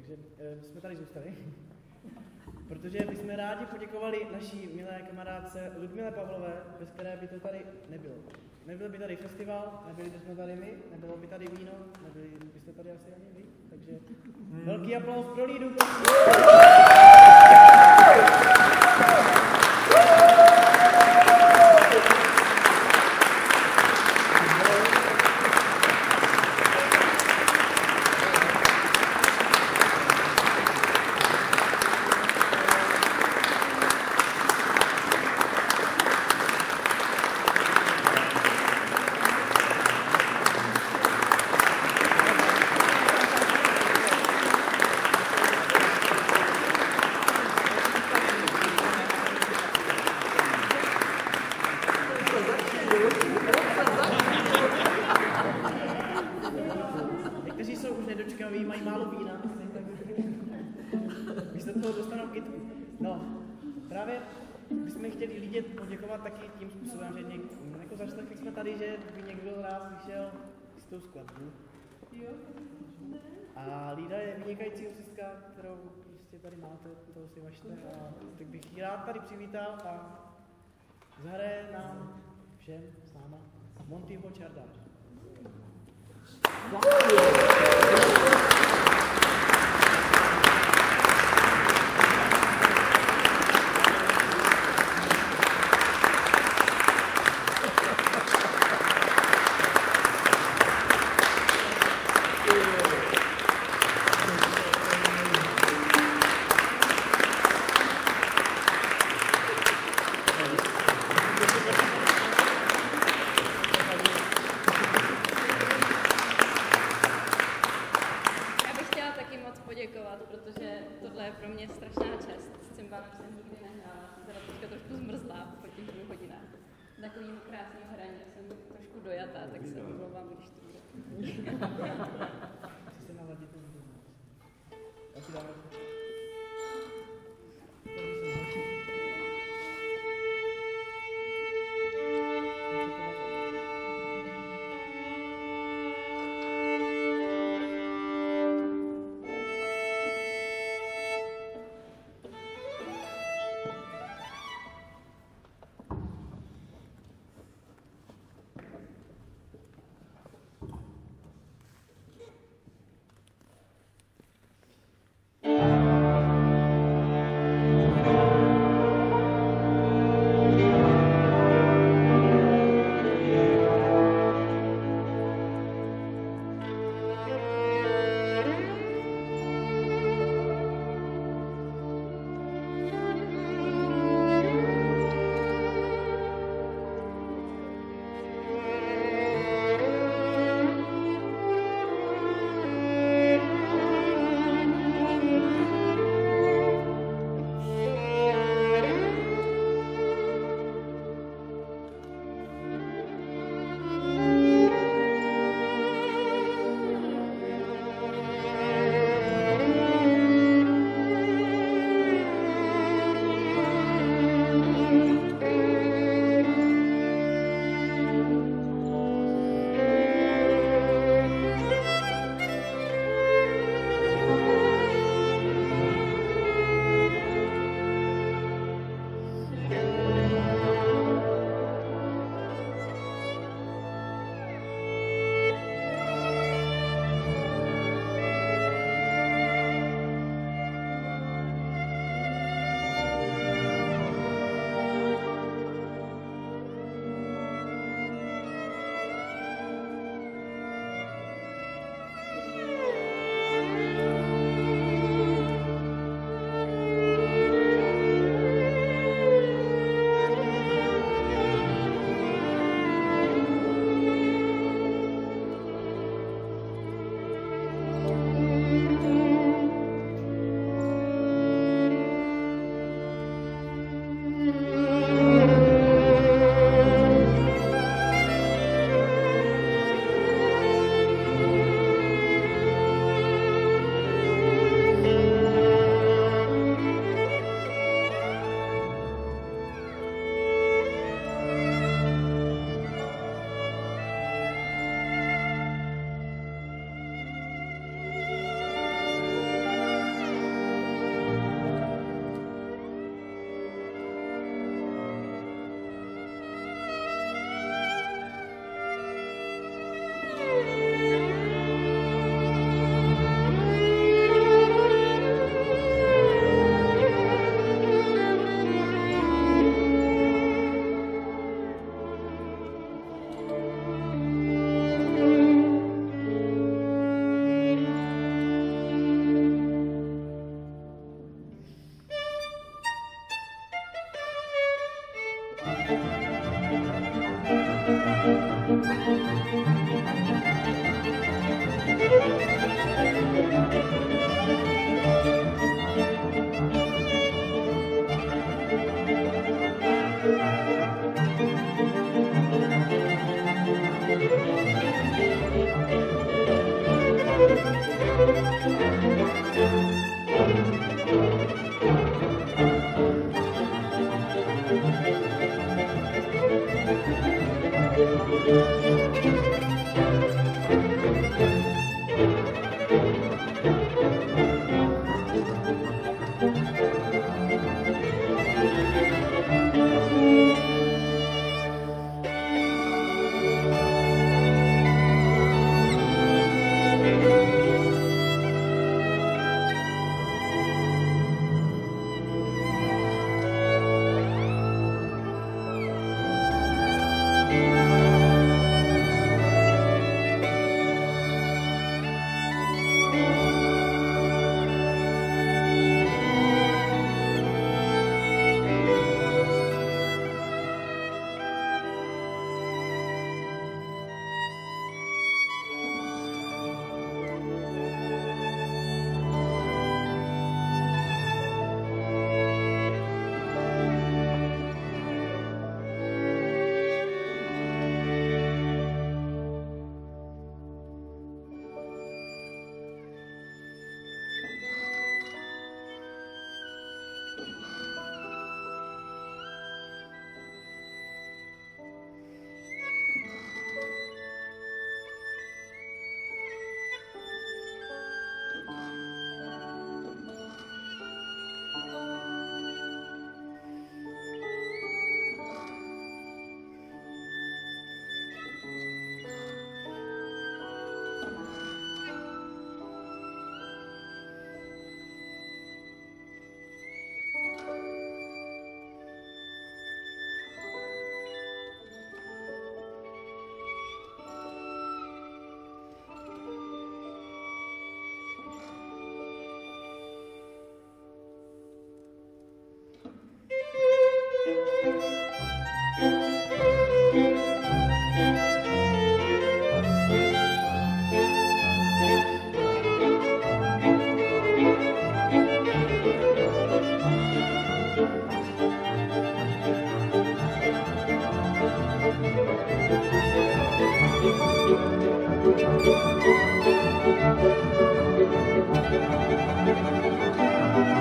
takže uh, jsme tady zůstali. Protože bychom rádi poděkovali naší milé kamarádce Ludmile Pavlové, bez které by to tady nebylo. Nebyl by tady festival, nebyli bychom tady my, nebylo by tady víno, nebyli byste tady asi ani vy. Takže hmm. velký aplaus pro Lídu. Mají málo vína, místo toho dostanou kytku. No, právě bychom chtěli lidem poděkovat taky tím způsobem, že něk, jako zaslechli jsme tady, že by někdo rád slyšel jistou skladbu. A Lída je vynikající hostistka, kterou prostě tady máte, toho si vašte. A tak bych ji rád tady přivítal a zahraje nám všem s náma Montyho Čardář. Thank you.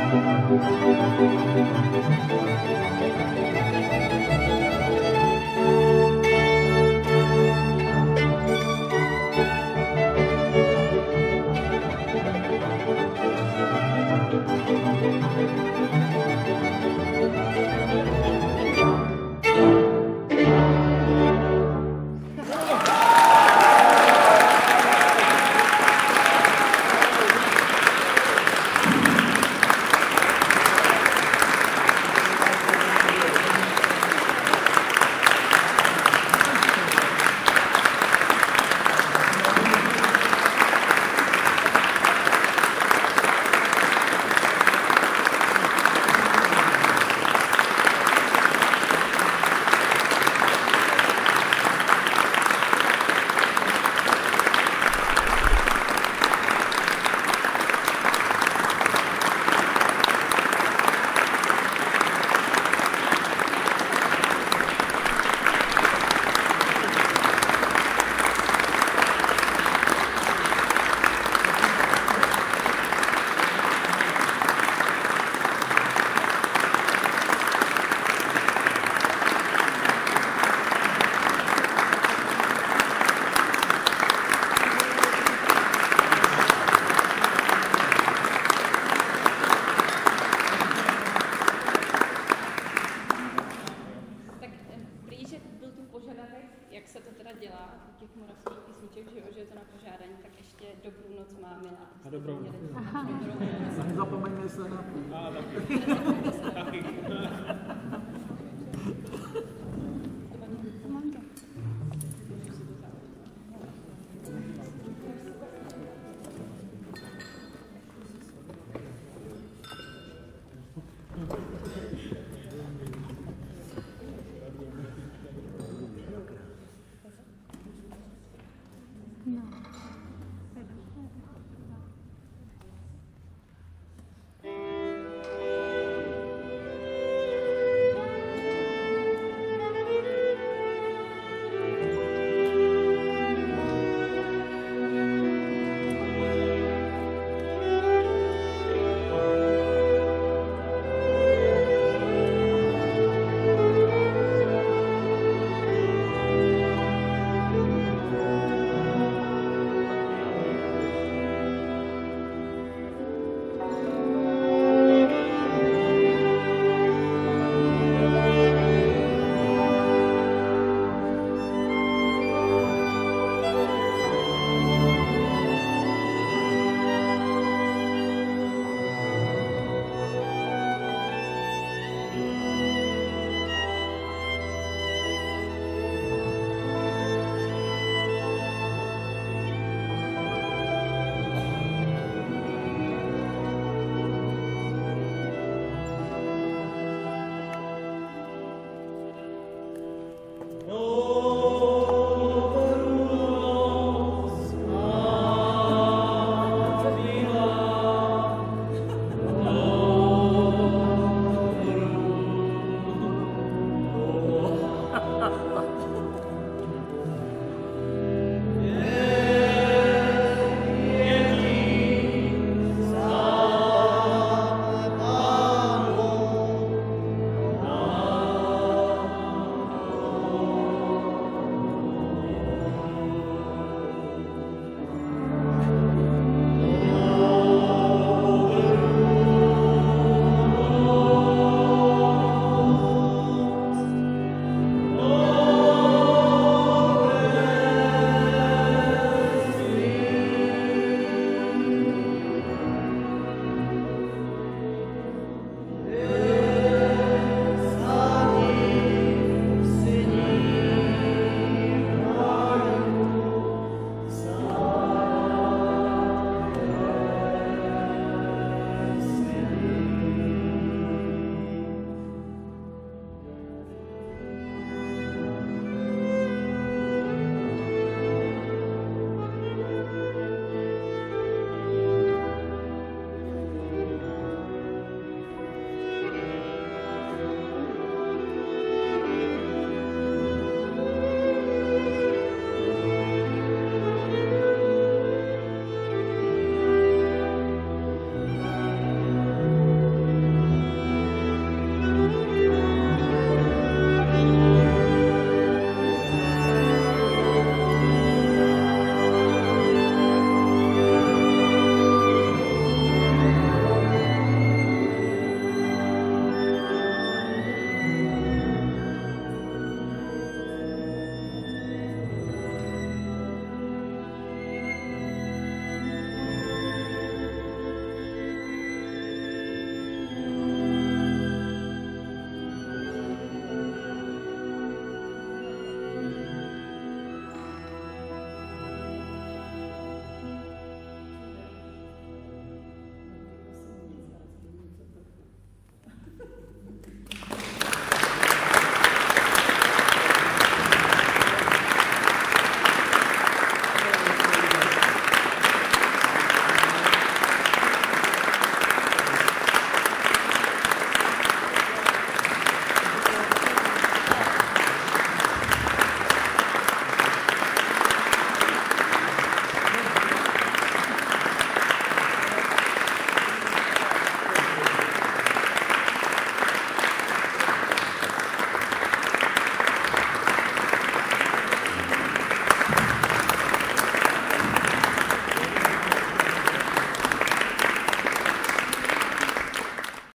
A dobrou noc. Nezapomeňme se na... A taky.